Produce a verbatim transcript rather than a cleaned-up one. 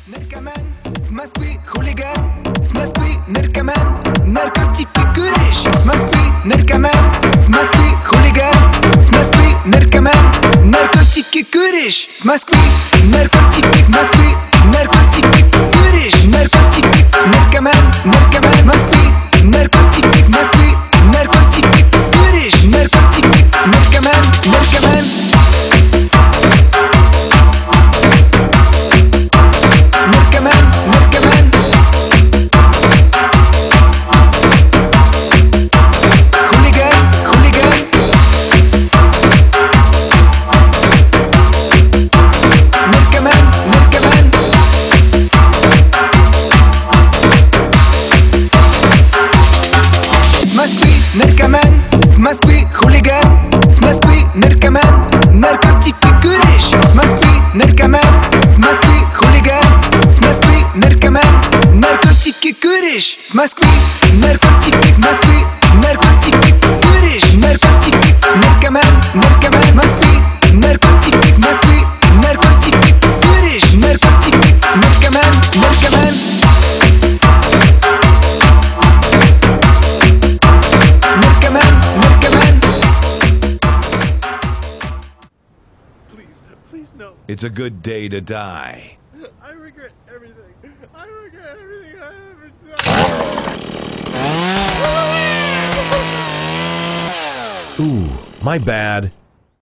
Наркоман с Москвы, хулиган с Москвы, наркоман, наркотики куришь с Москвы, наркоман с Москвы, хулиган с Москвы, наркоман, наркотики куришь с Москвы, наркотики с Москвы, наркотики куришь, наркотики, наркоман, наркоман с Москвы, наркотики с Москвы, наркотики куришь, наркотики, наркоман, наркоман. Наркоман с Москвы, хулиган с Москвы, наркоман, наркотики куришь с Москвы, наркоман с Москвы, хулиган с Москвы, наркоман, наркотики куришь с Москвы, наркотики с Москвы, наркотики куришь, наркотики, наркоман, наркоман с Москвы, наркотики с Москвы, наркотики куришь, наркотики, наркоман, наркоман. Please, no. It's a good day to die. I regret everything. I regret everything I ever done. Ooh, my bad.